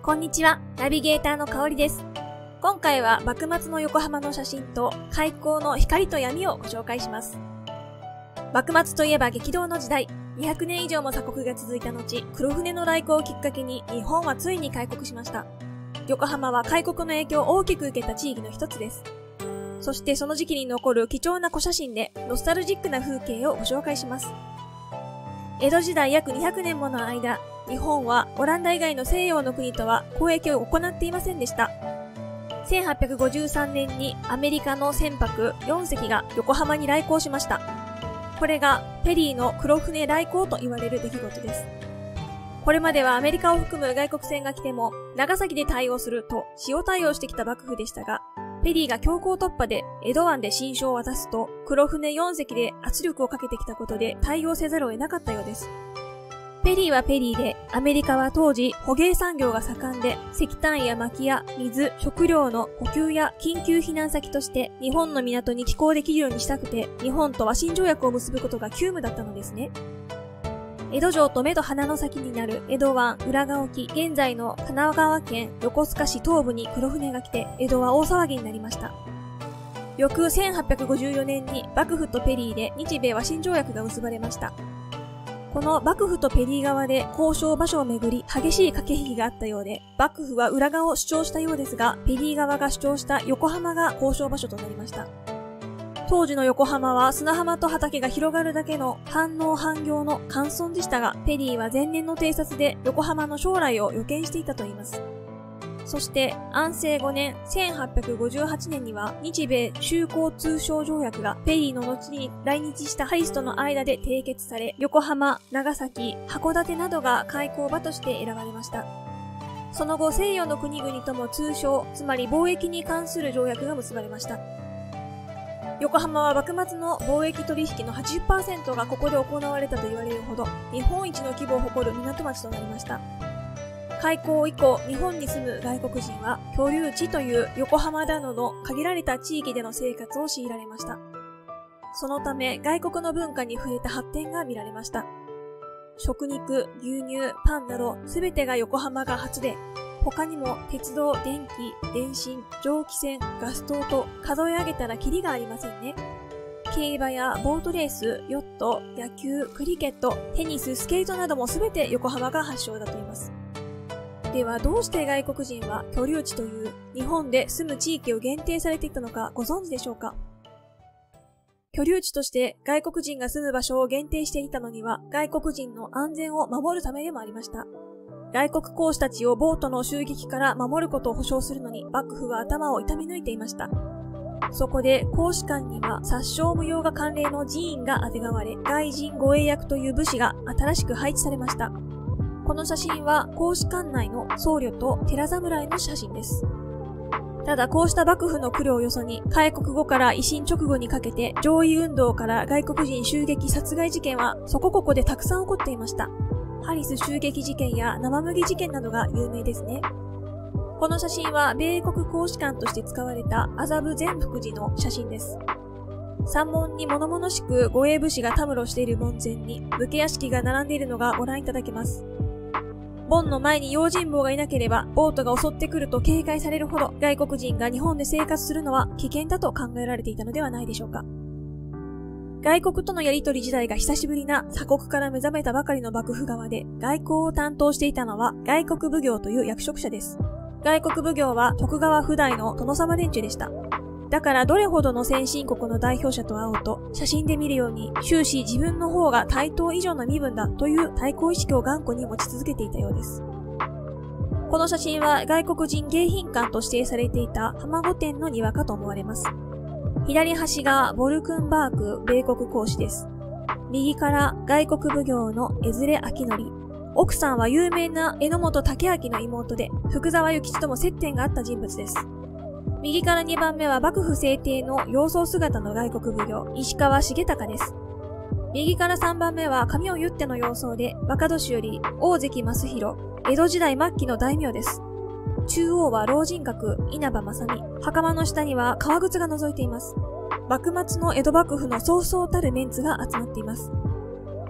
こんにちは、ナビゲーターのかおりです。今回は幕末の横浜の写真と開港の光と闇をご紹介します。幕末といえば激動の時代、200年以上も鎖国が続いた後、黒船の来航をきっかけに日本はついに開国しました。横浜は開国の影響を大きく受けた地域の一つです。そしてその時期に残る貴重な古写真でノスタルジックな風景をご紹介します。江戸時代約200年もの間、日本はオランダ以外の西洋の国とは交易を行っていませんでした。1853年にアメリカの船舶4隻が横浜に来航しました。これがペリーの黒船来航と言われる出来事です。これまではアメリカを含む外国船が来ても長崎で対応すると塩対応してきた幕府でしたが、ペリーが強行突破で江戸湾で新書を渡すと黒船4隻で圧力をかけてきたことで対応せざるを得なかったようです。ペリーはペリーで、アメリカは当時捕鯨産業が盛んで、石炭や薪や水、食料の補給や緊急避難先として日本の港に寄港できるようにしたくて、日本と和親条約を結ぶことが急務だったのですね。江戸城と目と鼻の先になる江戸湾浦賀沖、現在の神奈川県横須賀市東部に黒船が来て、江戸は大騒ぎになりました。翌1854年に幕府とペリーで日米和親条約が結ばれました。この幕府とペリー側で交渉場所をめぐり激しい駆け引きがあったようで、幕府は浦賀を主張したようですが、ペリー側が主張した横浜が交渉場所となりました。当時の横浜は砂浜と畑が広がるだけの半農半業の寒村でしたが、ペリーは前年の偵察で横浜の将来を予見していたといいます。そして安政5年1858年には日米修好通商条約がペリーの後に来日したハリスとの間で締結され、横浜、長崎、函館などが開港場として選ばれました。その後西洋の国々とも通商、つまり貿易に関する条約が結ばれました。横浜は幕末の貿易取引の 80% がここで行われたと言われるほど、日本一の規模を誇る港町となりました。開港以降、日本に住む外国人は居留地という横浜などの限られた地域での生活を強いられました。そのため外国の文化に触れた発展が見られました。食肉、牛乳、パンなど全てが横浜が初で、他にも鉄道、電気、電信、蒸気船、ガス灯と数え上げたらキリがありませんね。競馬やボートレース、ヨット、野球、クリケット、テニス、スケートなども全て横浜が発祥だと言います。ではどうして外国人は居留地という日本で住む地域を限定されていたのかご存知でしょうか？居留地として外国人が住む場所を限定していたのには外国人の安全を守るためでもありました。外国公使たちをボートの襲撃から守ることを保証するのに幕府は頭を痛め抜いていました。そこで公使館には殺傷無用が慣例の寺院があてがわれ、外人護衛役という武士が新しく配置されました。この写真は公使館内の僧侶と寺侍の写真です。ただこうした幕府の苦慮をよそに、開国後から維新直後にかけて上位運動から外国人襲撃殺害事件はそこここでたくさん起こっていました。ハリス襲撃事件や生麦事件などが有名ですね。この写真は米国公使館として使われた麻布善福寺の写真です。山門に物々しく護衛武士がたむろしている門前に武家屋敷が並んでいるのがご覧いただけます。門の前に用心棒がいなければ、ボートが襲ってくると警戒されるほど、外国人が日本で生活するのは危険だと考えられていたのではないでしょうか。外国とのやり取り時代が久しぶりな鎖国から目覚めたばかりの幕府側で、外交を担当していたのは外国奉行という役職者です。外国奉行は徳川府代の殿様連中でした。だからどれほどの先進国の代表者と会おうと、写真で見るように終始自分の方が対等以上の身分だという対抗意識を頑固に持ち続けていたようです。この写真は外国人迎賓館と指定されていた浜御殿の庭かと思われます。左端がボルクンバーク米国公使です。右から外国奉行の江連明則。奥さんは有名な榎本武明の妹で、福沢諭吉とも接点があった人物です。右から2番目は幕府制定の洋装姿の外国奉行、石川重隆です。右から3番目は髪を結っての洋装で、若年寄り大関益弘、江戸時代末期の大名です。中央は老人格、稲葉正美、袴の下には革靴が覗いています。幕末の江戸幕府のそうそうたるメンツが集まっています。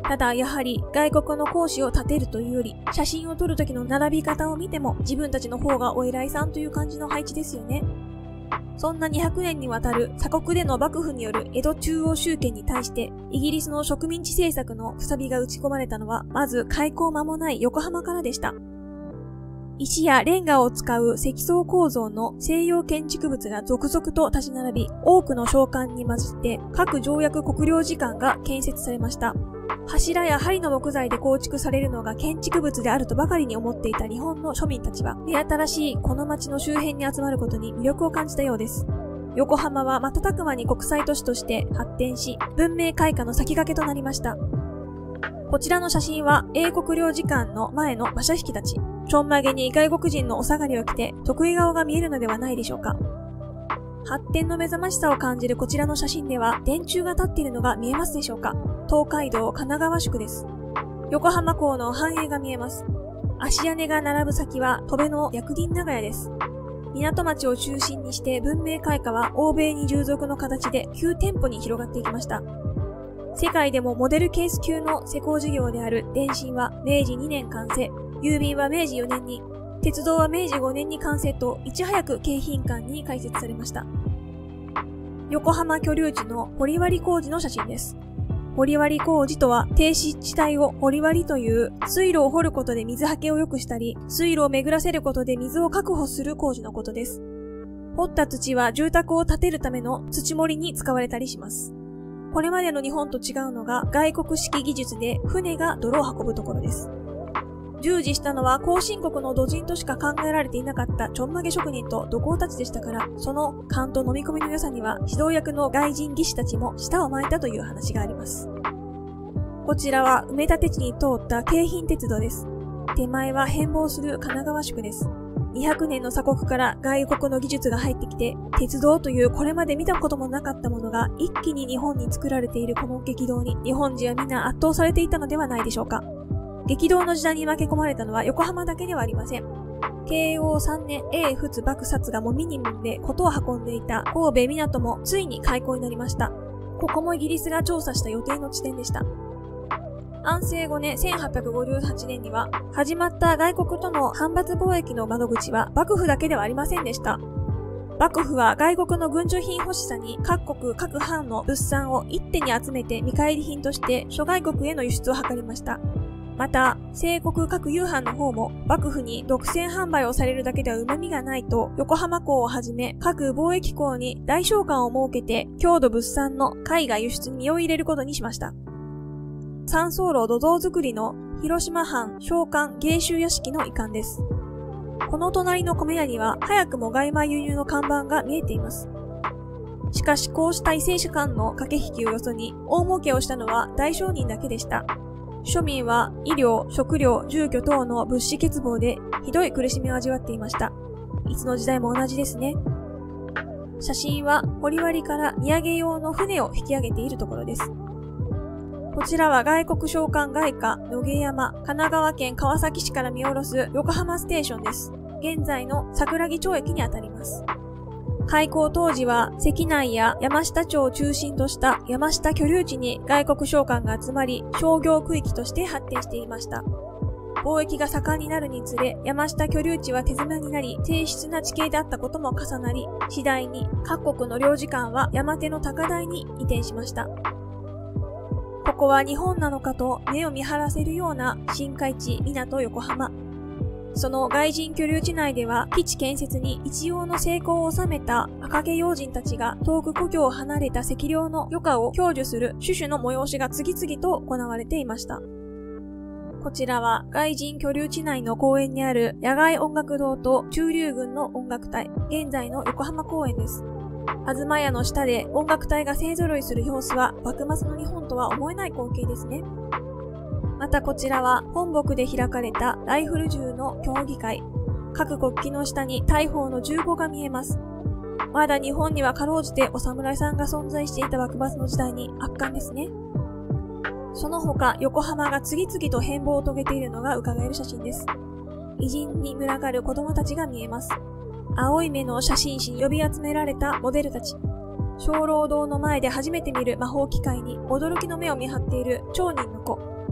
ただやはり外国の講師を立てるというより、写真を撮る時の並び方を見ても自分たちの方がお偉いさんという感じの配置ですよね。そんな200年にわたる鎖国での幕府による江戸中央集権に対して、イギリスの植民地政策のくさびが打ち込まれたのは、まず開港間もない横浜からでした。石やレンガを使う積層構造の西洋建築物が続々と立ち並び、多くの商館に混じって各条約国領事館が建設されました。柱や針の木材で構築されるのが建築物であるとばかりに思っていた日本の庶民たちは、目新しいこの町の周辺に集まることに魅力を感じたようです。横浜は瞬く間に国際都市として発展し、文明開化の先駆けとなりました。こちらの写真は英国領事館の前の馬車引きたち。ちょんまげに外国人のお下がりを着て得意顔が見えるのではないでしょうか。発展の目覚ましさを感じるこちらの写真では電柱が立っているのが見えますでしょうか。東海道神奈川宿です。横浜港の繁栄が見えます。足屋根が並ぶ先は戸部の薬林長屋です。港町を中心にして文明開化は欧米に従属の形で9店舗に広がっていきました。世界でもモデルケース級の施工事業である電信は明治2年完成。郵便は明治4年に、鉄道は明治5年に完成といち早く京浜間に開設されました。横浜居留地の掘割工事の写真です。掘割工事とは低湿地帯を掘割という水路を掘ることで水はけを良くしたり、水路を巡らせることで水を確保する工事のことです。掘った土は住宅を建てるための土盛りに使われたりします。これまでの日本と違うのが外国式技術で船が泥を運ぶところです。従事したのは後進国の土人としか考えられていなかったちょんまげ職人と土工たちでしたから、その勘と飲み込みの良さには指導役の外人技師たちも舌を巻いたという話があります。こちらは埋め立て地に通った京浜鉄道です。手前は変貌する神奈川宿です。200年の鎖国から外国の技術が入ってきて、鉄道というこれまで見たこともなかったものが一気に日本に作られているこの激動に日本人はみんな圧倒されていたのではないでしょうか。激動の時代に巻き込まれたのは横浜だけではありません。慶応3年英仏幕薩がもミニモンでことを運んでいた神戸港もついに開港になりました。ここもイギリスが調査した予定の地点でした。安政5年1858年には始まった外国との反発貿易の窓口は幕府だけではありませんでした。幕府は外国の軍需品欲しさに各国各藩の物産を一手に集めて見返り品として諸外国への輸出を図りました。また、西国各友藩の方も幕府に独占販売をされるだけでは旨味がないと、横浜港をはじめ各貿易港に大商館を設けて、郷土物産の海外輸出に身を入れることにしました。三層楼土蔵造りの広島藩商館芸州屋敷の遺憾です。この隣の米屋には早くも外米輸入の看板が見えています。しかしこうした為政者間の駆け引きをよそに大儲けをしたのは大商人だけでした。庶民は医療、食料、住居等の物資欠乏でひどい苦しみを味わっていました。いつの時代も同じですね。写真は掘割から荷上げ用の船を引き上げているところです。こちらは外国商館外貨野毛山、神奈川県川崎市から見下ろす横浜ステーションです。現在の桜木町駅にあたります。開港当時は関内や山下町を中心とした山下居留地に外国商館が集まり商業区域として発展していました。貿易が盛んになるにつれ山下居留地は手狭になり低質な地形であったことも重なり次第に各国の領事館は山手の高台に移転しました。ここは日本なのかと目を見張らせるような新海地港横浜。その外人居留地内では基地建設に一応の成功を収めた赤毛要人たちが遠く故郷を離れた赤領の余暇を享受する種々の催しが次々と行われていました。こちらは外人居留地内の公園にある野外音楽堂と駐留軍の音楽隊、現在の横浜公園です。東屋の下で音楽隊が勢揃いする様子は幕末の日本とは思えない光景ですね。またこちらは本国で開かれたライフル銃の競技会。各国旗の下に大砲の銃口が見えます。まだ日本にはかろうじてお侍さんが存在していた幕末の時代に圧巻ですね。その他横浜が次々と変貌を遂げているのが伺える写真です。偉人に群がる子供たちが見えます。青い目の写真誌に呼び集められたモデルたち。鐘楼堂の前で初めて見る魔法機械に驚きの目を見張っている町人の子。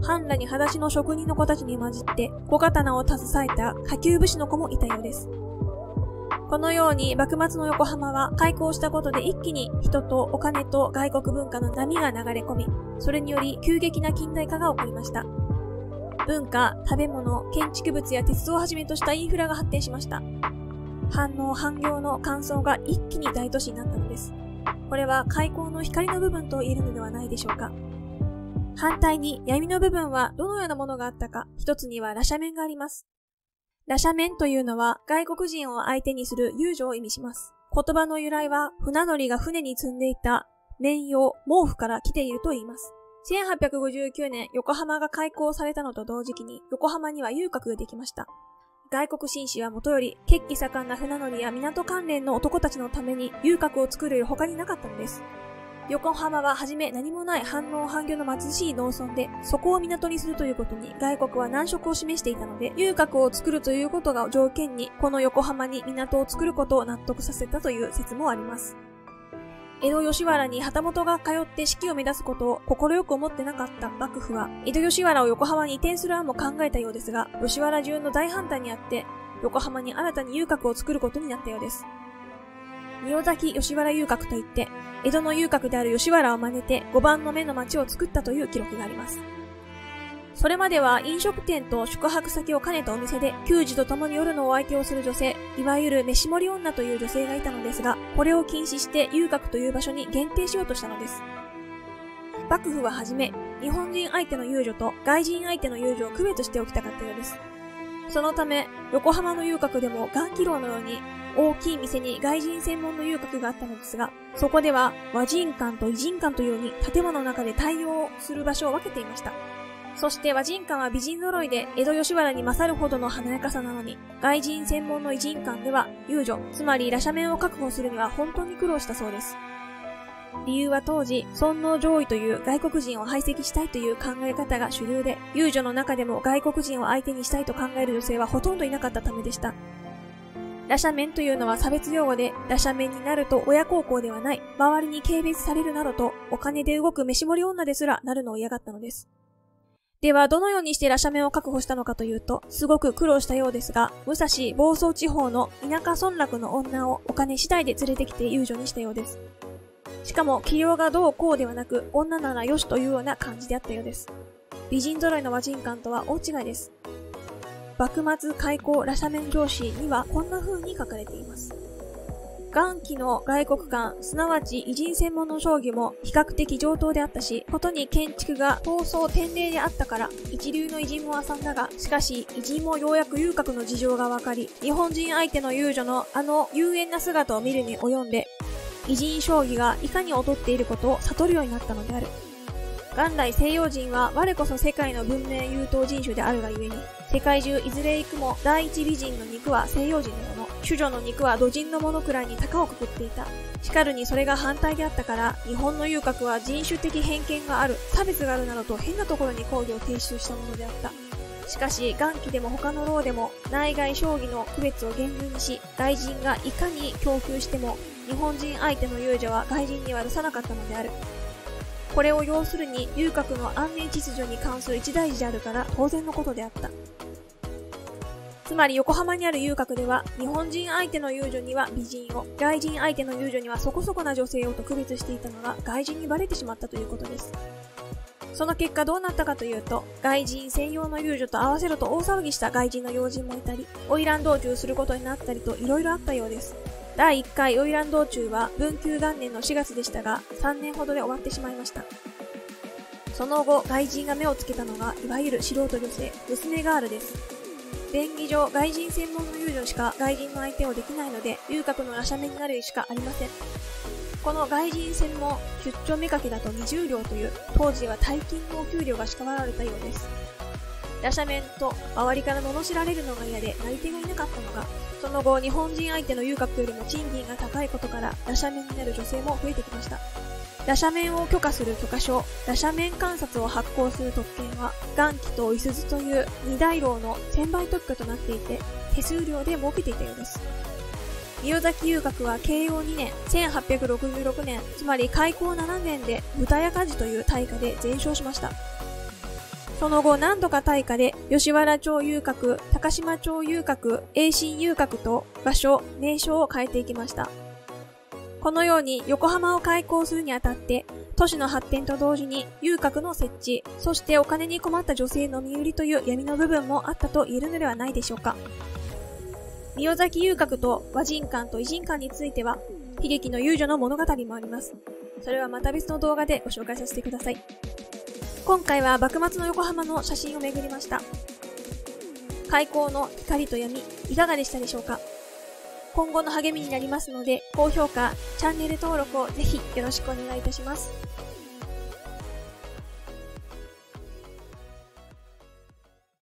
半裸に裸足の職人の子たちに混じって小刀を携えた下級武士の子もいたようです。このように幕末の横浜は開港したことで一気に人とお金と外国文化の波が流れ込み、それにより急激な近代化が起こりました。文化、食べ物、建築物や鉄道をはじめとしたインフラが発展しました。反農・反業の乾燥が一気に大都市になったのです。これは開港の光の部分と言えるのではないでしょうか。反対に闇の部分はどのようなものがあったか、一つには裸赦免があります。裸赦免というのは外国人を相手にする遊女を意味します。言葉の由来は船乗りが船に積んでいた綿用、毛布から来ていると言います。1859年、横浜が開港されたのと同時期に横浜には遊郭ができました。外国紳士はもとより血気盛んな船乗りや港関連の男たちのために遊郭を作る他になかったのです。横浜ははじめ何もない反農・反業の貧しい農村で、そこを港にするということに外国は難色を示していたので、遊郭を作るということが条件に、この横浜に港を作ることを納得させたという説もあります。江戸吉原に旗本が通って士気を目指すことを快く思ってなかった幕府は、江戸吉原を横浜に移転する案も考えたようですが、吉原中の大反対にあって、横浜に新たに遊郭を作ることになったようです。宮崎吉原遊郭といって、江戸の遊郭である吉原を真似て5番の目の町を作ったという記録があります。それまでは飲食店と宿泊先を兼ねたお店で、給仕と共に夜のお相手をする女性、いわゆる飯盛り女という女性がいたのですが、これを禁止して遊郭という場所に限定しようとしたのです。幕府ははじめ、日本人相手の遊女と外人相手の遊女を区別しておきたかったようです。そのため、横浜の遊郭でも雁木楼のように、大きい店に外人専門の遊郭があったのですが、そこでは和人館と異人館というように建物の中で対応する場所を分けていました。そして和人館は美人揃いで江戸吉原に勝るほどの華やかさなのに、外人専門の異人館では遊女、つまり裸赦免を確保するには本当に苦労したそうです。理由は当時、尊王攘夷という外国人を排斥したいという考え方が主流で、遊女の中でも外国人を相手にしたいと考える女性はほとんどいなかったためでした。裸赦免というのは差別用語で、裸赦免になると親孝行ではない、周りに軽蔑されるなどと、お金で動く飯盛り女ですらなるのを嫌がったのです。では、どのようにして裸赦免を確保したのかというと、すごく苦労したようですが、武蔵房総地方の田舎村落の女をお金次第で連れてきて遊女にしたようです。しかも、器量がどうこうではなく、女ならよしというような感じであったようです。美人揃いの和人館とは大違いです。幕末開港裸赦免上紙にはこんな風に書かれています。元期の外国館、すなわち偉人専門の商議も比較的上等であったし、ことに建築が高層典麗であったから一流の偉人も遊んだが、しかし偉人もようやく遊郭の事情がわかり、日本人相手の遊女のあの幽怨な姿を見るに及んで、偉人将棋がいかに劣っていることを悟るようになったのである。元来西洋人は我こそ世界の文明優等人種であるがゆえに、世界中いずれ行くも第一美人の肉は西洋人のもの、主女の肉は土人のものくらいに高をくくっていた。しかるにそれが反対であったから、日本の遊郭は人種的偏見がある、差別があるなどと変なところに講義を提出したものであった。しかし、元期でも他の牢でも内外将棋の区別を厳重にし、外人がいかに供給しても、日本人相手の遊女は外人には許さなかったのである。これを要するに遊郭の安寧秩序に関する一大事であるから当然のことであった。つまり横浜にある遊郭では日本人相手の遊女には美人を、外人相手の遊女にはそこそこな女性をと区別していたのが外人にバレてしまったということです。その結果どうなったかというと、外人専用の遊女と合わせると大騒ぎした外人の要人もいたり、花魁道中することになったりと色々あったようです。第1回花魁道中は文久元年の4月でしたが、3年ほどで終わってしまいました。その後、外人が目をつけたのが、いわゆる素人女性、娘ガールです。便宜上、外人専門の遊女しか外人の相手をできないので、遊郭の裸赦免になるしかありません。この外人専門出張目かけだと20両という、当時は大金のお給料が支払われたようです。裸赦免と周りから罵られるのが嫌でなり手がいなかったのが、その後日本人相手の遊郭よりも賃金が高いことから裸赦免になる女性も増えてきました。裸赦免を許可する許可証、裸赦免観察を発行する特権は、元期と五十鈴という二大牢の1000倍特許となっていて、手数料で儲けていたようです。宮崎遊郭は慶応2年、1866年、つまり開港7年で豚屋火事という大火で全焼しました。 その後何度か大火で吉原町遊郭、高島町遊郭、永新遊郭と場所、名称を変えていきました。このように横浜を開港するにあたって、都市の発展と同時に遊郭の設置、そしてお金に困った女性の身売りという闇の部分もあったと言えるのではないでしょうか。宮崎遊郭と和人館と異人館については、悲劇の遊女の物語もあります。それはまた別の動画でご紹介させてください。今回は幕末の横浜の写真を巡りました。開港の光と闇、いかがでしたでしょうか。今後の励みになりますので、高評価、チャンネル登録をぜひよろしくお願いいたします。